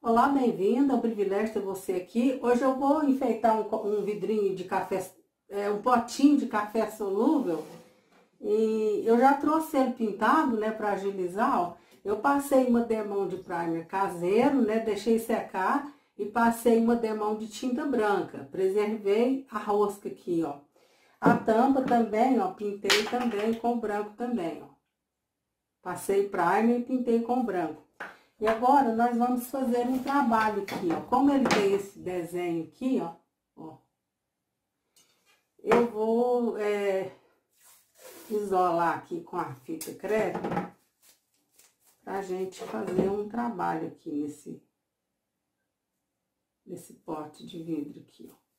Olá, bem-vinda, é um privilégio ter você aqui. Hoje eu vou enfeitar um vidrinho de café, um potinho de café solúvel. E eu já trouxe ele pintado, né, para agilizar, ó. Eu passei uma demão de primer caseiro, né, deixei secar e passei uma demão de tinta branca. Preservei a rosca aqui, ó. A tampa também, ó, pintei também com branco também, ó. Passei primer e pintei com branco. E agora nós vamos fazer um trabalho aqui, ó. Como ele tem esse desenho aqui, ó, eu vou isolar aqui com a fita crepe pra gente fazer um trabalho aqui nesse pote de vidro aqui, ó.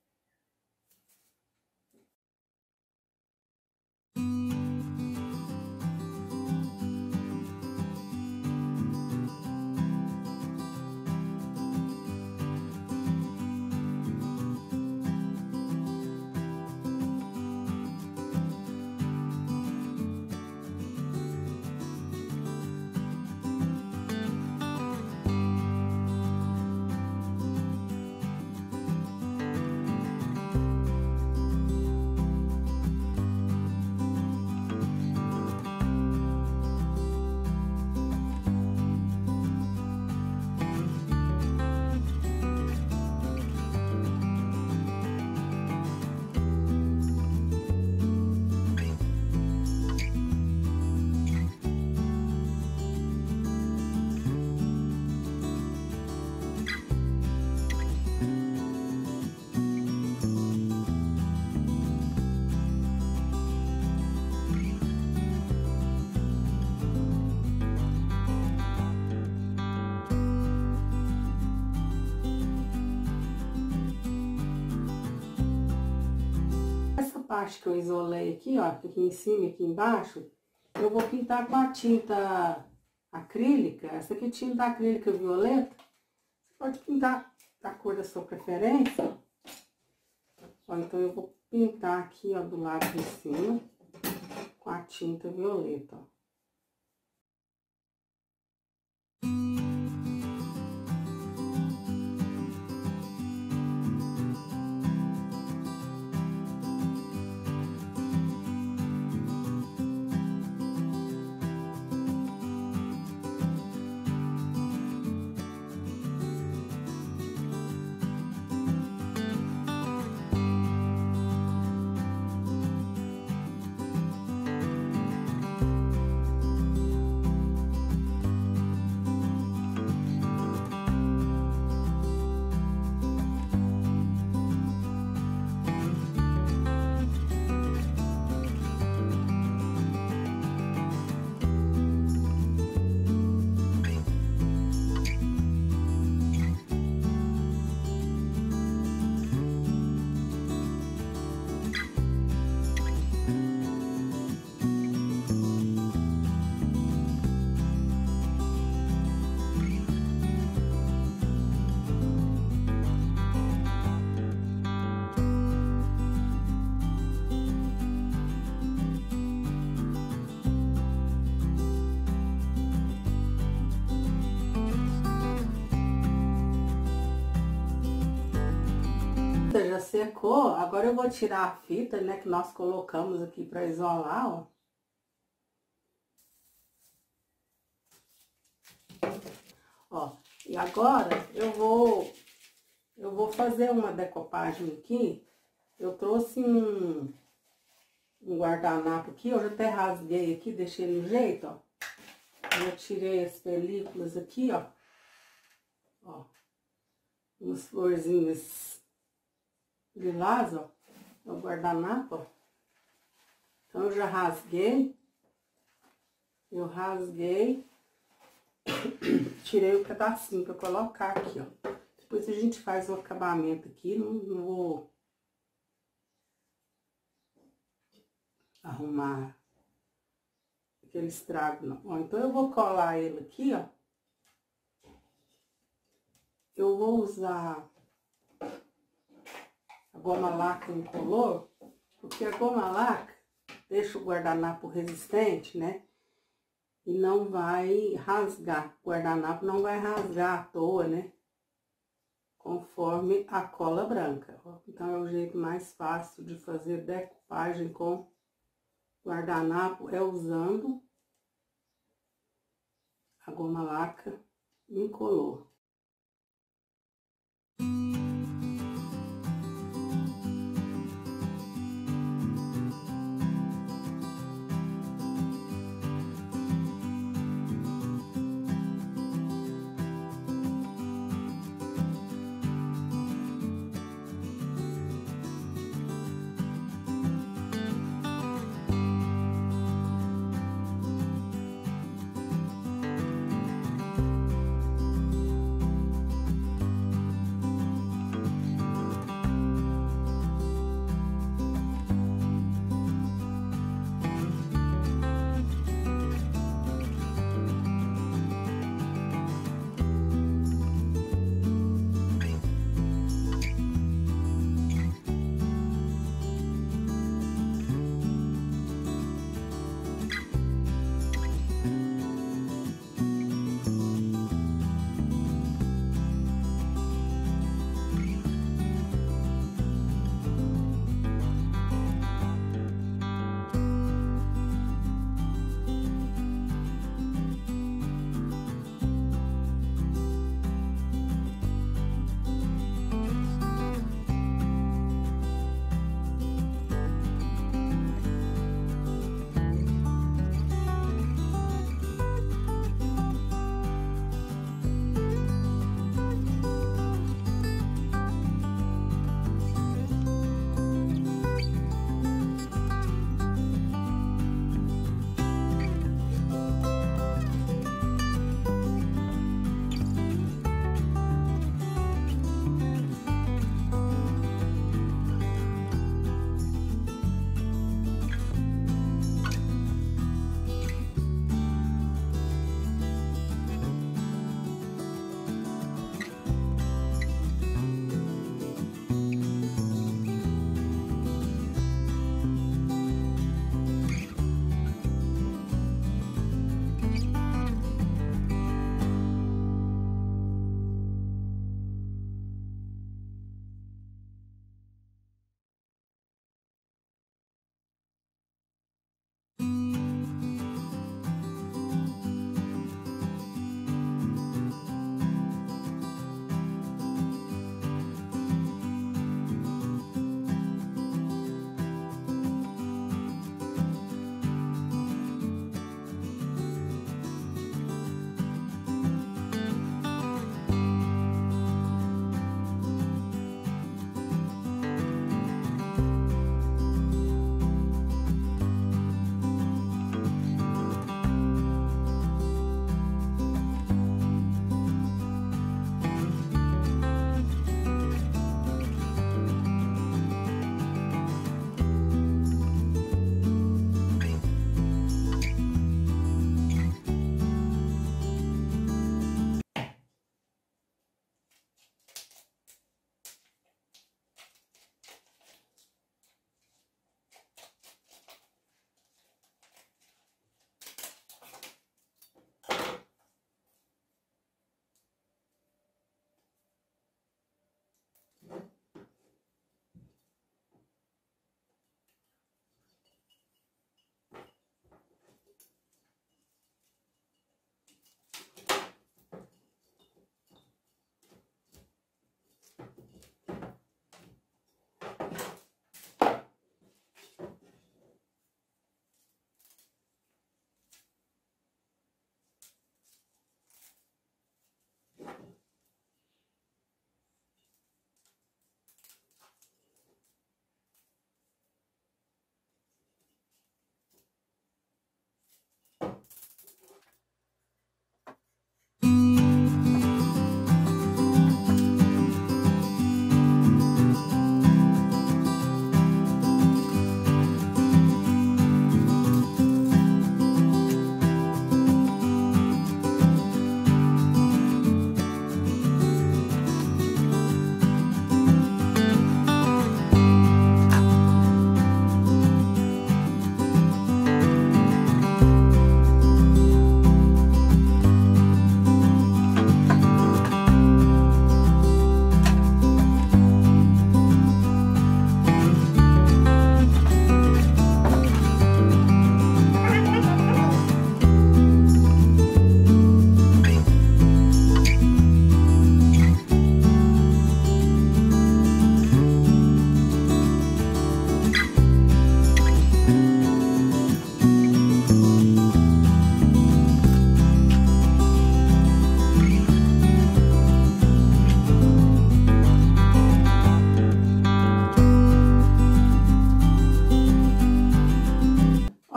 Parte que eu isolei aqui, ó, aqui em cima e aqui embaixo, eu vou pintar com a tinta acrílica. Essa aqui é tinta acrílica violeta. Você pode pintar da cor da sua preferência. Ó, então eu vou pintar aqui, ó, do lado de cima com a tinta violeta, ó. Já secou, agora eu vou tirar a fita, né, que nós colocamos aqui para isolar, ó. Ó, e agora eu vou fazer uma decopagem aqui. Eu trouxe um guardanapo aqui, eu já até rasguei aqui, deixei no jeito, ó. Eu tirei as películas aqui, ó. Ó, umas florzinhas lilás, ó, no guardanapo, ó. Então, eu já rasguei. Eu rasguei. Tirei o pedacinho pra colocar aqui, ó. Depois a gente faz o acabamento aqui. Não vou arrumar aquele estrago, não. Ó, então, eu vou colar ele aqui, ó. Eu vou usar a goma laca incolor, porque a goma laca deixa o guardanapo resistente, né? e não vai rasgar. O guardanapo não vai rasgar à toa, né? Conforme a cola branca. Então, é o jeito mais fácil de fazer decupagem com guardanapo, é usando a goma laca incolor.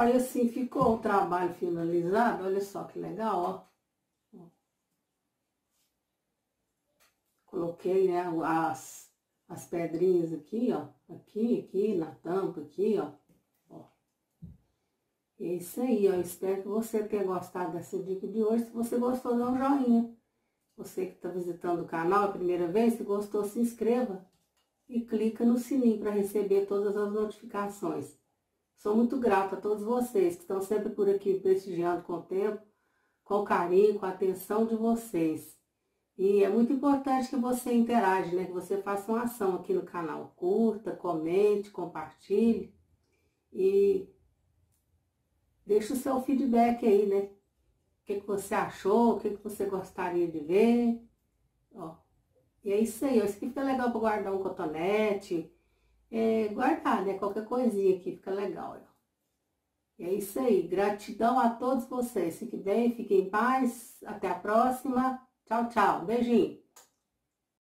Olha assim, ficou o trabalho finalizado. Olha só que legal, ó. Coloquei, né, as pedrinhas aqui, ó. Aqui, na tampa, aqui, ó. É isso aí, ó. Eu espero que você tenha gostado dessa dica de hoje. Se você gostou, dá um joinha. Você que está visitando o canal a primeira vez, se gostou, se inscreva. E clica no sininho para receber todas as notificações. Sou muito grata a todos vocês que estão sempre por aqui prestigiando com o tempo, com o carinho, com a atenção de vocês. E é muito importante que você interaja, né? Que você faça uma ação aqui no canal. Curta, comente, compartilhe e deixe o seu feedback aí, né? O que você achou, o que você gostaria de ver. Ó. E é isso aí, ó. Isso aqui fica legal para guardar um cotonete. Guardar, né? Qualquer coisinha aqui fica legal, ó. E é isso aí. Gratidão a todos vocês. Fiquem bem, fiquem em paz. Até a próxima. Tchau, tchau. Beijinho.